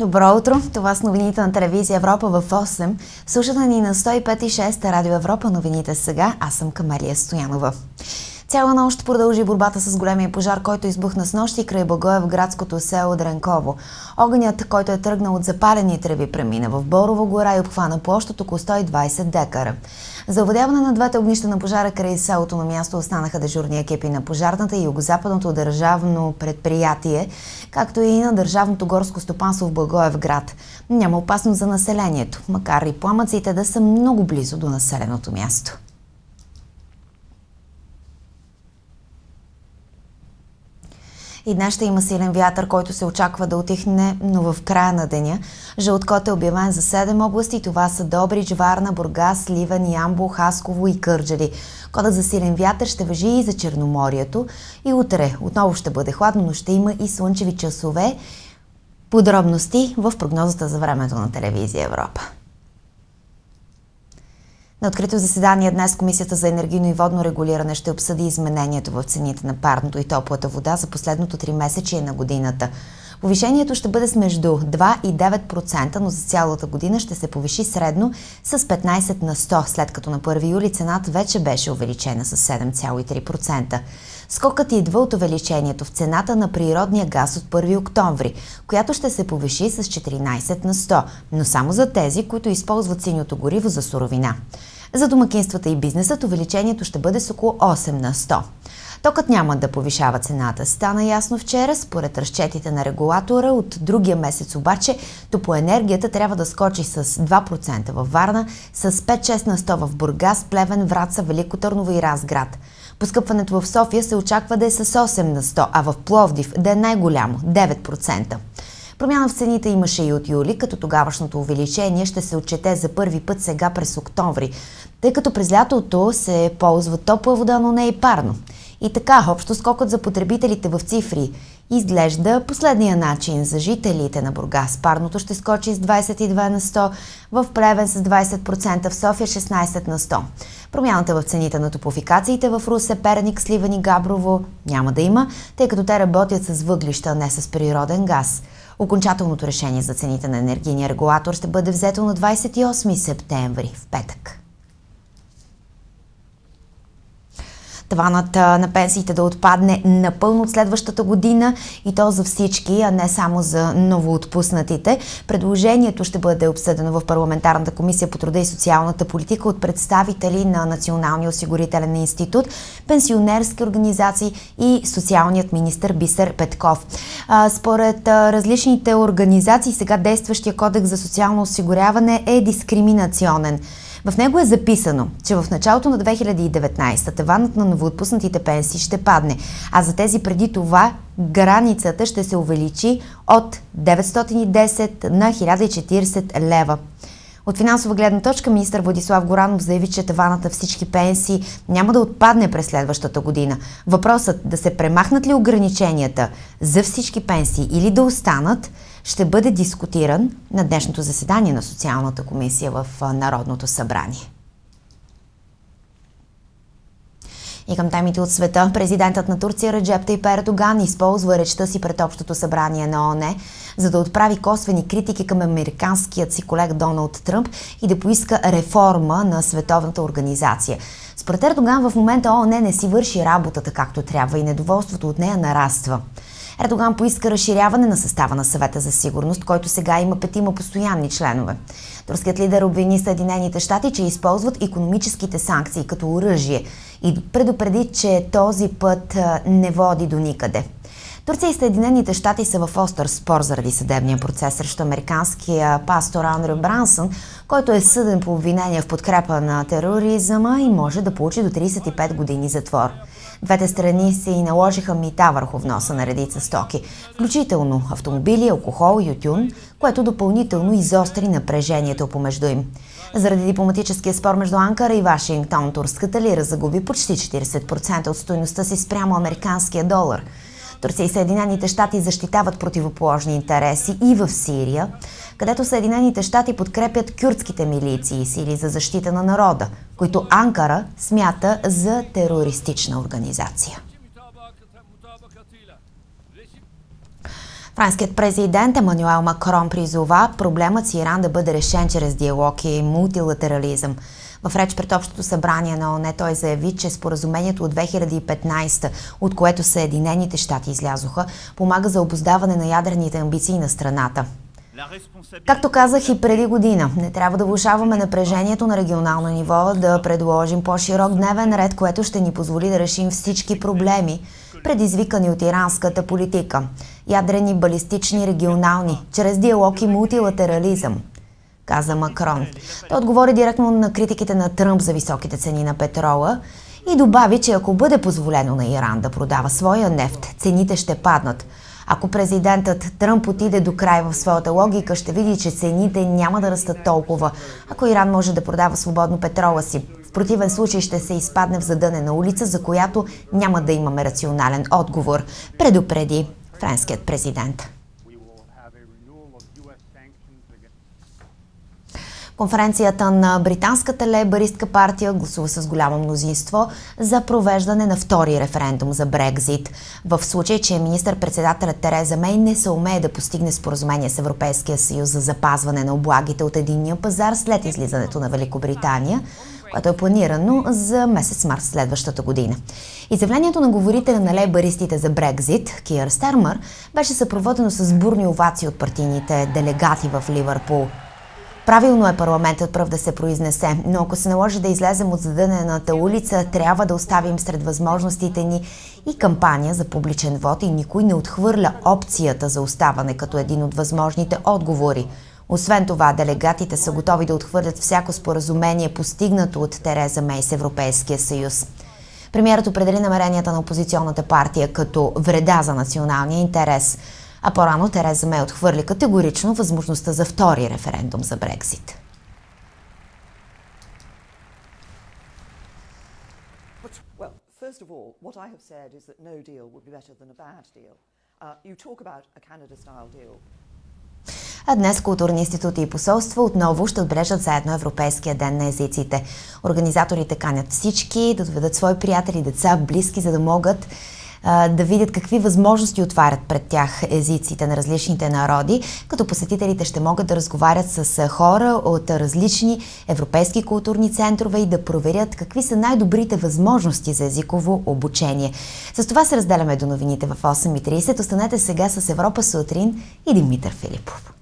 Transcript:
Добро утро! Това са новините на телевизия Европа в 8. Слушате ни на 105.6 Радио Европа. Новините сега. Аз съм Камелия Стоянова. Цяла нощ продължи борбата с големия пожар, който избухна с нощи край Благоевградското село Дренково. Огънят, който е тръгнал от запалени треви, премина в Борова гора и обхвана площ от около 120 декара. За овладяване на двете огнища на пожара край селото на място останаха дежурни екипи на пожарната и Югозападното държавно предприятие, както и на Държавното горско стопанство в Благоевград. Няма опасност за населението, макар и пламъците да са много близо до населеното място. И днес ще има силен вятър, който се очаква да утихне, но в края на деня. Жълт код е обявен за 7 области. Това са Добрич, Варна, Бургас, Сливен, Ямбол, Хасково и Кърджали. Кодът за силен вятър ще важи и за Черноморието. И утре отново ще бъде хладно, но ще има и слънчеви часове. Подробности в прогнозата за времето на телевизия Европа. На открито заседание днес Комисията за енергийно и водно регулиране ще обсъди изменението в цените на парното и топлата вода за последното 3-месечие на годината. Повишението ще бъде с между 2 и 9%, но за цялата година ще се повиши средно с 15 на 100, след като на 1 юли цената вече беше увеличена с 7,3%. Скокът идва от увеличението в цената на природния газ от 1 октомври, която ще се повиши с 14 на 100, но само за тези, които използват синьото гориво за суровина. За домакинствата и бизнесът увеличението ще бъде с около 8 на 100. Токът няма да повишава цената. Стана ясно вчера, според разчетите на регулатора. От другия месец обаче топлоенергията трябва да скочи с 2% във Варна, с 5-6 на 100 в Бургас, Плевен, Враца, Велико Търново и Разград. Поскъпването в София се очаква да е с 8 на 100, а в Пловдив да е най-голямо – 9%. Промяна в цените имаше и от юли, като тогавашното увеличение ще се отчете за първи път сега през октомври, тъй като през лятото се ползва топла вода, но не и парно. И така, общо скокът за потребителите в цифри изглежда последния начин. За жителите на Бургас парното ще скочи с 22 на 100, в Плевен с 20%, в София 16 на 100. Промяната в цените на топлофикациите в Русе, Перник, Сливен и Габрово няма да има, тъй като те работят с въглища, а не с природен газ. Окончателното решение за цените на енергийния регулатор ще бъде взето на 28 септември, в петък. Таванът на пенсиите да отпадне напълно от следващата година и то за всички, а не само за новоотпуснатите. Предложението ще бъде обсъдено в Парламентарната комисия по труда и социалната политика от представители на Националния осигурителен институт, пенсионерски организации и социалният министър Бисер Петков. Според различните организации, сега действащия кодекс за социално осигуряване е дискриминационен. В него е записано, че в началото на 2019 таванът на новоотпуснатите пенсии ще падне, а за тези преди това границата ще се увеличи от 910 на 1040 лева. От финансова гледна точка министър Владислав Горанов заяви, че таванът на всички пенсии няма да отпадне през следващата година. Въпросът да се премахнат ли ограниченията за всички пенсии или да останат ще бъде дискутиран на днешното заседание на Социалната комисия в Народното събрание. И към темите от света, президентът на Турция Реджеп Тайип Ердоган използва речта си пред Общото събрание на ООН, за да отправи косвени критики към американският си колега Доналд Тръмп и да поиска реформа на световната организация. Според Ердоган в момента ООН не си върши работата както трябва и недоволството от нея нараства. Ердоган поиска разширяване на състава на Съвета за сигурност, който сега има 5 постоянни членове. Турският лидер обвини Съединените щати, че използват икономическите санкции като оръжие и предупреди, че този път не води до никъде. Турция и Съединените щати са в остър спор заради съдебния процес срещу американския пастор Андрю Брансън, който е съден по обвинения в подкрепа на тероризма и може да получи до 35 години затвор. Двете страни се и наложиха мита върху вноса на редица стоки, включително автомобили, алкохол и тютюн, което допълнително изостри напрежението помежду им. Заради дипломатическия спор между Анкара и Вашингтон, турската лира загуби почти 40% от стойността си спрямо американския долар. Турция и Съединените щати защитават противоположни интереси и в Сирия, където Съединените щати подкрепят кюрдските милиции и сили за защита на народа, които Анкара смята за терористична организация. В Френският президент Емануел Макрон призова проблемът с Иран да бъде решен чрез диалог и мултилатерализъм. В реч пред Общото събрание на ООН той заяви, че споразумението от 2015, от което Съединените щати излязоха, помага за обуздаване на ядрените амбиции на страната. Както казах и преди година, не трябва да влошаваме напрежението на регионално ниво, да предложим по-широк дневен ред, което ще ни позволи да решим всички проблеми, предизвикани от иранската политика. Ядрени, балистични, регионални, чрез диалог и мултилатерализъм, каза Макрон. Той отговори директно на критиките на Тръмп за високите цени на петрола и добави, че ако бъде позволено на Иран да продава своя нефт, цените ще паднат. Ако президентът Тръмп отиде до край в своята логика, ще види, че цените няма да растат толкова, ако Иран може да продава свободно петрола си. В противен случай ще се изпадне в задънена улица, за която няма да имаме рационален отговор, предупреди френският президент. Конференцията на британската лейбъристка партия гласува с голямо мнозинство за провеждане на втори референдум за Брекзит. В случай, че министър-председателят Тереза Мей не съумее да постигне споразумение с Европейския съюз за запазване на облагите от единния пазар след излизането на Великобритания, което е планирано за месец март следващата година. Изявлението на говорителя на лейбъристите за Брекзит, Кийър Стармър, беше съпроводено с бурни овации от партийните делегати в Ливърпул. Правилно е парламентът пръв да се произнесе, но ако се наложи да излезем от задънената улица, трябва да оставим сред възможностите ни и кампания за публичен вод и никой не отхвърля опцията за оставане като един от възможните отговори. Освен това, делегатите са готови да отхвърлят всяко споразумение, постигнато от Тереза Мей с Европейския съюз. Премиерът определи намеренията на опозиционната партия като вреда за националния интерес, а по-рано Тереза Мей отхвърли категорично възможността за втори референдум за Брекзит. А днес културни институти и посолства отново ще отбележат заедно Европейския ден на езиците. Организаторите канят всички да доведат свои приятели, деца, близки, за да могат да видят какви възможности отварят пред тях езиците на различните народи, като посетителите ще могат да разговарят с хора от различни европейски културни центрове и да проверят какви са най-добрите възможности за езиково обучение. С това се разделяме до новините в 8:30. Останете сега с Европа сутрин и Димитър Филипов.